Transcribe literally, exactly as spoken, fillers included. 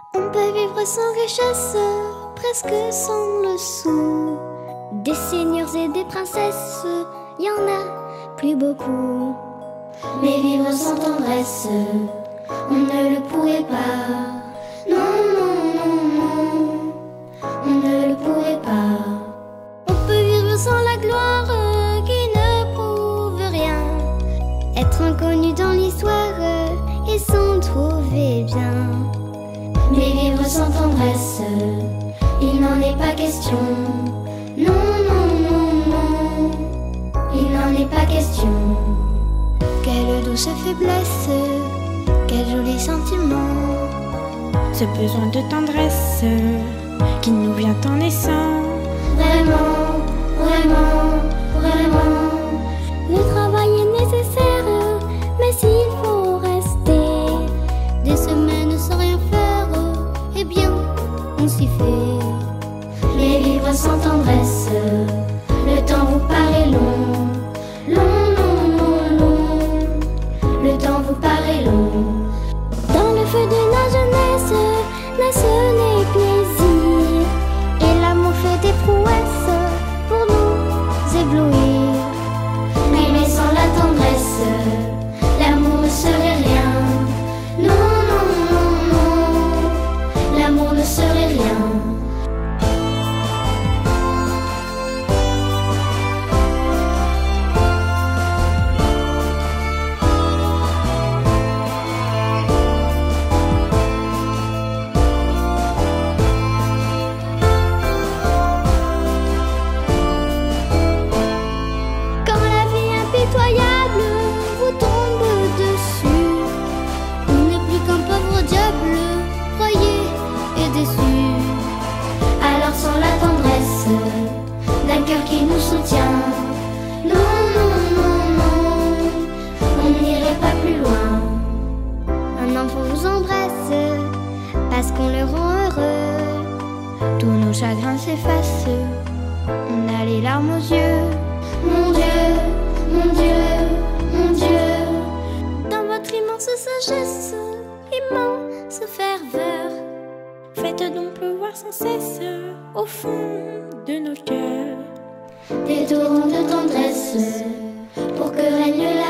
On peut vivre sans richesse, presque sans le sou. Des seigneurs et des princesses, y en a plus beaucoup. Mais vivre sans tendresse, on ne le pourrait pas. Non, non, non, non, on ne le pourrait pas. On peut vivre sans la gloire qui ne prouve rien, être inconnu dans l'histoire et s'en trouver bien. Mais vivre sans tendresse, il n'en est pas question. Non, non, non, non, il n'en est pas question. Quelle douce faiblesse, quel joli sentiment. Ce besoin de tendresse qui nous vient en naissant. Vraiment, vraiment, vraiment. Le travail est nécessaire, mais s'il faut rester des semaines sans rien faire, eh bien, on s'y fait. Mais vivre sans tendresse, le temps vous paraît long. Long, long, long, long, le temps vous paraît long. Dans le feu de la jeunesse naissent les plaisirs, et l'amour fait des prouesses pour nous éblouir. Mais sans la tendresse, l'amour ne serait rien. Non, non, non, non, l'amour ne serait rien. Vous tombe dessus, on n'est plus qu'un pauvre diable, broyé et déçu. Alors sans la tendresse d'un cœur qui nous soutient, non, non, non, non, on n'irait pas plus loin. Un enfant vous embrasse parce qu'on le rend heureux. Tous nos chagrins s'effacent, on a les larmes aux yeux. Mon Dieu, mon Dieu, mon Dieu, dans votre immense sagesse, immense ferveur, Faites donc pleuvoir sans cesse au fond de nos cœurs des torrents de tendresse pour que règne la